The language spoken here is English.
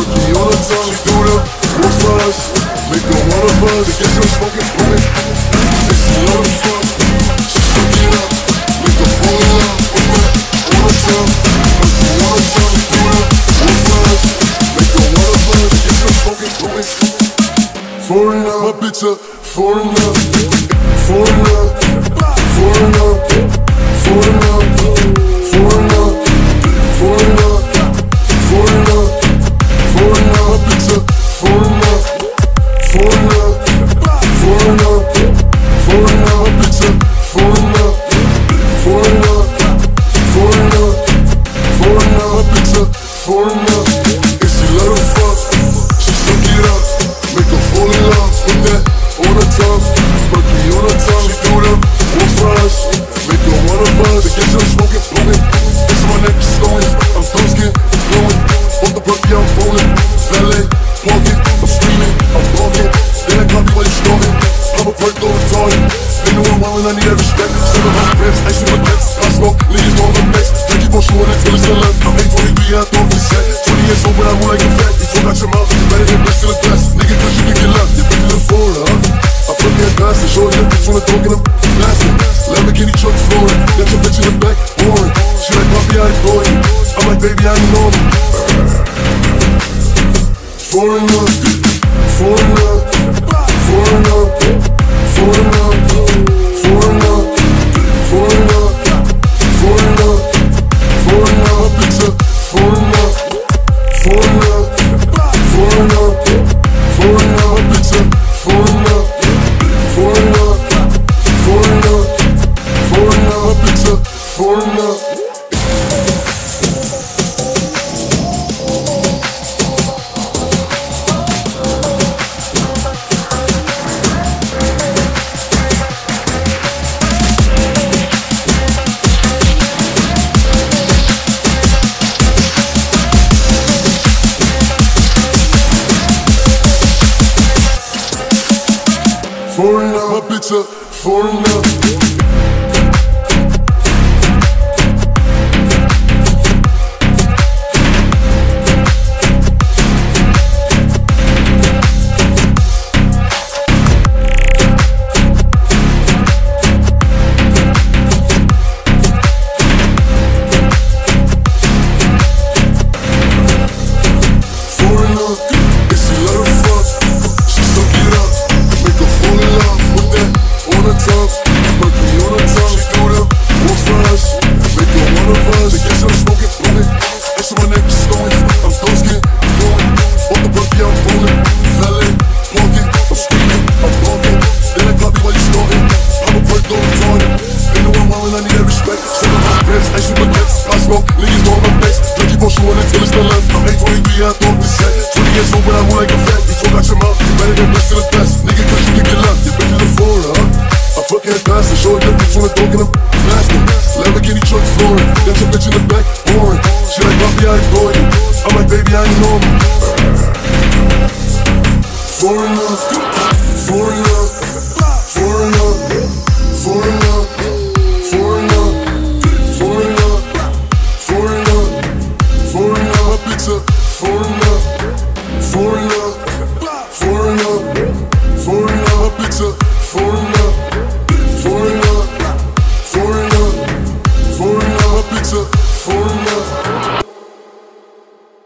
Monkey on her tongue, she do the work for us. Make her one of us, I guess you're smoking blunt. And she love the fuck, she suck it up. Make her fall in love with that on her tongue. Monkey on her tongue, she do the work for us. Make her one of us, I guess you're smoking blunt. Foreigner, my bitch a foreigner. Foreigner, foreigner, foreigner, foreigner, foreigner, foreigner, foreigner, my bitch a foreigner. Foreigner, foreigner, foreigner, my bitch a foreigner. Foreigner, foreigner, foreigner, my bitch a foreigner. If she let her fuck, she suck it up. Make her fall in love with that on her tongue. Monkey on her tongue, she do the work for us. Make her one of us, I guess you're smoking blunt. It's my neck is going, I'm thirsty, blowing. Off the perky, I'm rolling. Valet, parking, I'm screaming, I'm blocking. Then I copy while you stalking. I'm a perk, though retarded. They know I'm wildin', I need that respect. 700 grams, ice in my pants. I smoke, niggas know I'm the next. They keep on shooting until it's the left. I'm 823, I throw up the set. 20 years old, but I roll like a fat. You talk out your mouth, you better than best till it's best. Nigga, cause you can get left, you bring it to Florida, huh? I flip that bastard, show you bitch on the dog in a blasting. Lamborghini truck flooring, got your bitch in the back, boring. She like, Poppy, I adore you. I'm like, baby, I ain't normal. Foreigner, foreigner, foreigner, foreigner, foreigner, foreigner, foreigner, foreigner, my bitch a foreigner. Foreigner, foreigner, foreigner, my bitch a foreigner. Foreigner, foreigner, foreigner, my bitch a foreigner. Foreigner, my bitch a foreigner. I throw up the set. 20 years old, but I roll like a fat. You talk out your mouth, you better than best till it's best. Nigga, cause you can get left, you better than Florida, huh? I fuck that bastard, show you bitch on the dog in a blasting. Lamborghini truck flooring, got your bitch in the back, boring. She like, Poppy, I adore you. I'm like, baby, I ain't normal. Foreigner.